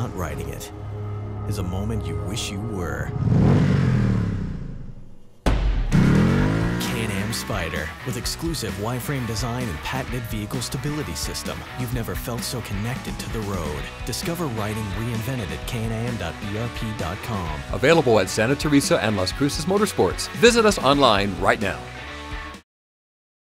not riding it is a moment you wish you were. Can-Am Spyder. With exclusive Y-frame design and patented vehicle stability system, you've never felt so connected to the road. Discover riding reinvented at canam.erp.com. Available at Santa Teresa and Las Cruces Motorsports. Visit us online right now.